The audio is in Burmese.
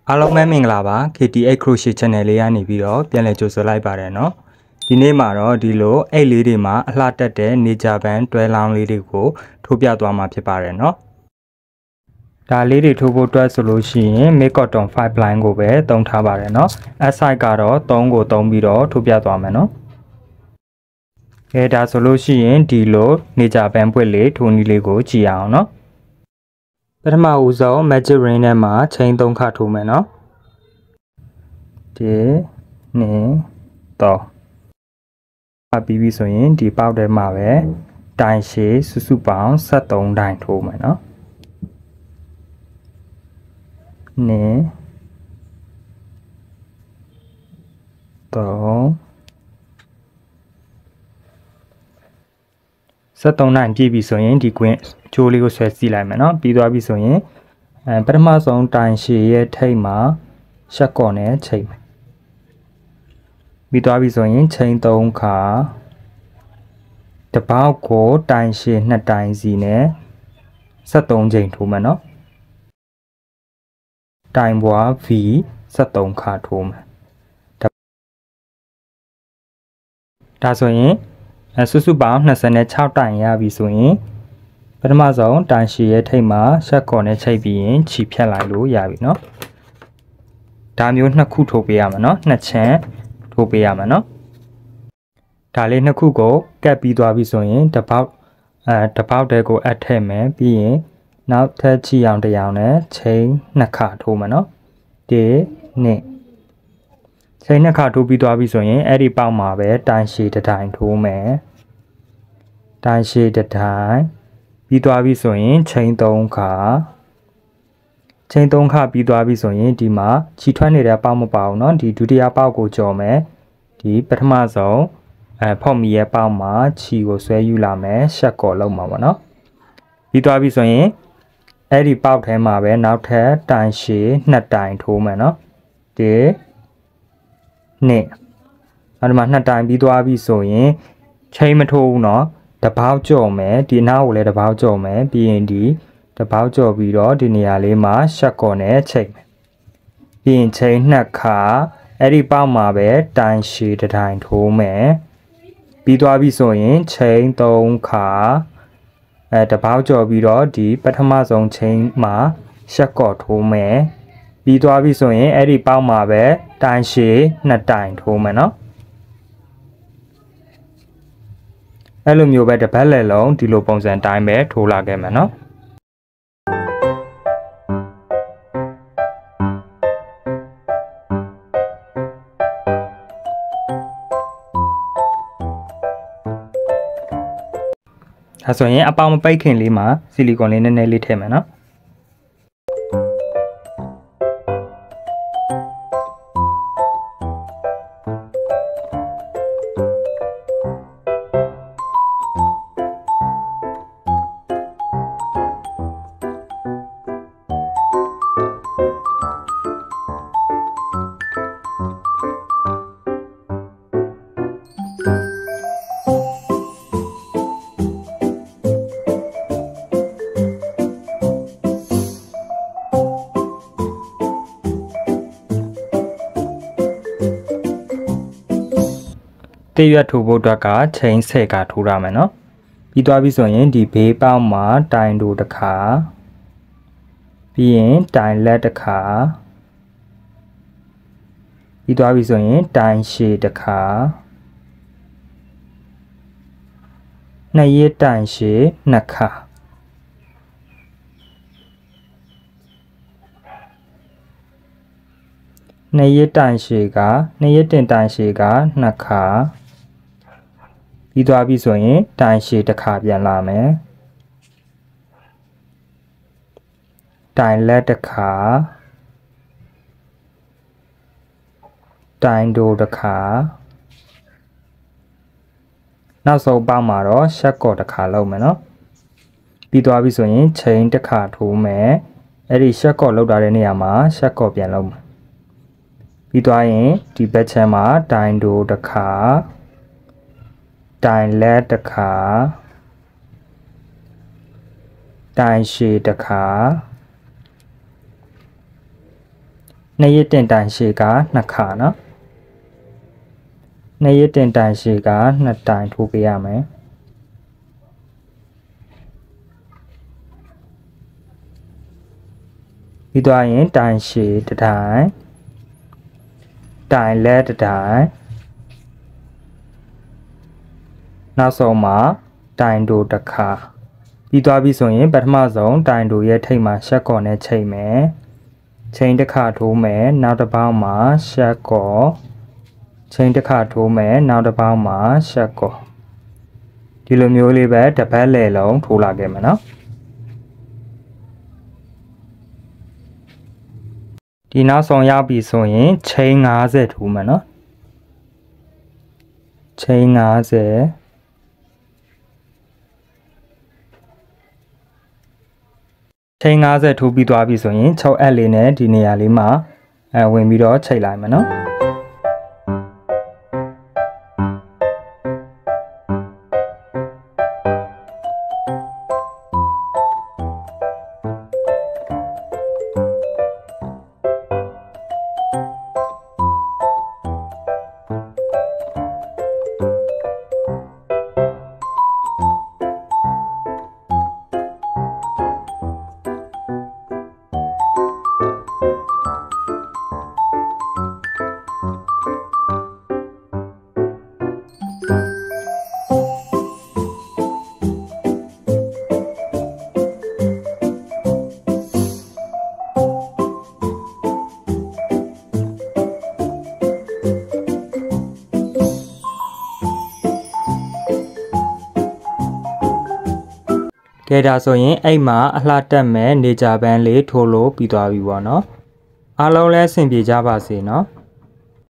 အားလုံးပဲမင်္ဂလာပါ KTX Crochet Channel လေးကနေပြီးတော့ပြန်လည်ကြိုဆိုလိုက်ပါတယ်เนาะဒီနေ့မှာတော့ဒီလိုအိတ်လေးတွေမှာအလှတက်တဲ့နေဂျာဘန်တွဲလောင်းလေးတွေကိုထိုးပြသွားမှာဖြစ်ပါတယ်เนาะဒါလေးတွေထိုးဖို့အတွက်ဆိုလို့ရှိရင် Make Cotton 5 line ကိုပဲသုံးထားပါတယ်เนาะ S-side ကတော့3ကိုသုံးပြီးတော့ထိုးပြသွားမယ်เนาะဒါဆိုလို့ရှိရင်ဒီလိုနေဂျာဘန်ပွက်လေးထိုးနည်းလေးကိုကြည့်အောင်เนาะပထမဦးဆုံး Magic Ring ထဲမှာ chain 3ခါထိုးမယ်เนาะ1 2 3ပြီးပြီဆိုရင်ဒီပေါက်ထဲမှာပဲတိုင်ရှည်စုစုပေါင်း73တိုင်ထိုးမယ်เนาะ2 3 73တိုင်ပြည့်ပြီဆိုရင်ဒီကွင်းကြိုးလေးကိုဆွဲစီးလိုက်မယ်เนาะပြီးသွားပြီဆိုရင်ပထမဆုံးတိုင်ရှည်ရဲ့ထိပ်မှာရှက်ကော်နဲ့ချိန်မယ်ပြီးသွားပြီဆိုရင်ချိန်3ခါတပေါက်ကိုတိုင်ရှည်2တိုင်စီနဲ့73ချိန်ထိုးမယ်เนาะတိုင်ပွား V 73ခါထိုးမယ်ဒါဆိုရင်စုစုပေါင်း26တိုင်ရပြီဆိုရင်ပထမဆုံးတိုင်ရှည်ရဲ့ထိပ်မှာရှက်ကော်နဲ့ချိန်ပြီးရင်ခြိဖြတ်လိုက်လို့ရပြီเนาะဒါမျိုး2ခုထိုးပေးရမှာเนาะ2ချမ်းထိုးပေးရမှာเนาะဒါလေး2ခုကိုကတ်ပြီးသွားပြီဆိုရင်တပေါက်တဲကိုအပ်ထည့်မယ်ပြီးရင်နောက်ထပ်ချီအောင်တစ်အောင်နဲ့ချိန်2ခါထိုးမှာเนาะ1 2ချိန်2ခါထိုးပြီးသွားပြီဆိုရင်အဲ့ဒီပေါက်မှာပဲတိုင်ရှည်တစ်တိုင်ထိုးမယ်တိုင်ရှည်တစ်တိုင်ပြီးသွားပြီဆိုရင်ချိန်3ခါချိန်3ခါပြီးသွားပြီဆိုရင်ဒီမှာခြိထွက်နေတဲ့ပေါက်မပါဘူးเนาะဒီဒုတိယပေါက်ကိုကြော်မယ်ဒီပထမဆုံးဖော့မီရဲ့ပေါက်မှာခြိကိုဆွဲယူလာမယ်ရှက်ကော်လုံးမှာပေါ့เนาะပြီးသွားပြီဆိုရင်အဲ့ဒီပေါက်ထဲမှာပဲနောက်ထပ်တိုင်ရှည်2တိုင်ထိုးမယ်เนาะ1 2အဲ့ဒီမှာ2တိုင်ပြီးသွားပြီဆိုရင်ချိန်မထိုးဘူးเนาะတပေါက်ကြော်မယ်ဒီနားကိုလည်းတပေါက်ကြော်မယ်ပြီးရင်ဒီတပေါက်ကြော်ပြီးတော့ဒီနေရာလေးမှာရှက်ကော်နဲ့ချိန်မယ်ပြီးရင်ချိန်2ခါအဲ့ဒီပေါက်မှာပဲတိုင်ရှည်တစ်တိုင်ထိုးမယ်ပြီးသွားပြီဆိုရင်ချိန်3ခါတပေါက်ကြော်ပြီးတော့ဒီပထမဆုံးချိန်မှာရှက်ကော်ထိုးမယ်ပြီးသွားပြီဆိုရင်အဲ့ဒီပေါက်မှာပဲတိုင်ရှည်2တိုင်ထိုးမယ်เนาะအဲ့လိုမျိုးပဲတစ်ပတ်လည်လုံးဒီလိုပုံစံတိုင်းပဲထိုးလာခဲ့မယ်เนาะဒါဆိုရင်အပေါင်မပိတ်ခင်လေးမှာဆီလီကွန်လေးနည်းနည်းလေးထည့်မယ်เนาะတရွက်ထိုးဖို့အတွက်ကချိန်10ခါထိုးရမယ်เนาะပြီးသွားပြီဆိုရင်ဒီဘေးပေါက်မှာတိုင်တို့တစ်ခါပြီးရင်တိုင်လက်တစ်ခါပြီးသွားပြီဆိုရင်တိုင်ရှည်တစ်ခါနှစ်ရက်တိုင်ရှည်နှစ်ခါနှစ်ရက်တိုင်ရှည်ကနှစ်ရက်တင်တိုင်ရှည်က2ခါပြီးသွားပြီဆိုရင်တိုင်ရှည်တစ်ခါပြန်လာမယ်တိုင်လက်တစ်ခါတိုင်တို့တစ်ခါနောက်ဆုံးပေါက်မှာတော့ရှက်ကော်တစ်ခါလုပ်မယ်เนาะပြီးသွားပြီဆိုရင်ချိန်တစ်ခါထိုးမယ်အဲ့ဒီရှက်ကော်လောက်ထားတဲ့နေရာမှာရှက်ကော်ပြန်လုပ်မယ်ပြီးသွားရင်ဒီဘက်ချမ်းမှာတိုင်တို့တစ်ခါတိုင်လက်တစ်ခါတိုင်ရှည်တစ်ခါနှစ်ရစ်တင်တိုင်ရှည်က2ခါနော်နှစ်ရစ်တင်တိုင်ရှည်က2တိုင်ထိုးပေးရမယ်ပြီးသွားရင်တိုင်ရှည်တစ်တိုင်တိုင်လဲတစ်တိုင်နောက်ဆုံးမှာတိုင်တို့တစ်ခါပြီးသွားပြီဆိုရင်ပထမဆုံးတိုင်တို့ရဲ့ထိပ်မှာရှက်ကော်နဲ့ချိန်မယ်ချိန်တစ်ခါထိုးမယ်နောက်တစ်ပေါင်းမှာရှက်ကော်ချိန်တစ်ခါထိုးမယ်နောက်တစ်ပေါင်းမှာရှက်ကော်ဒီလိုမျိုးလေးပဲတစ်ပတ်လည်လုံးထိုးလာခဲ့မယ်နော်ဒီနောက်ဆုံးရောက်ပြီဆိုရင်ချိန်50ထိုးမယ်နော်ချိန်50ချိန်50ထိုးပြီးသွားပြီဆိုရင်6အက်လေးနဲ့ဒီနေရာလေးမှာဝင်ပြီးတော့ချိန်လိုက်မယ်နော်ကဲဒါဆိုရင်အဲ့မှာအလှတက်မဲ့နေကြပန်းလေးထိုးလို့ပြီးသွားပြီပေါ့နော်အားလုံးလည်းအဆင်ပြေကြပါစေနော်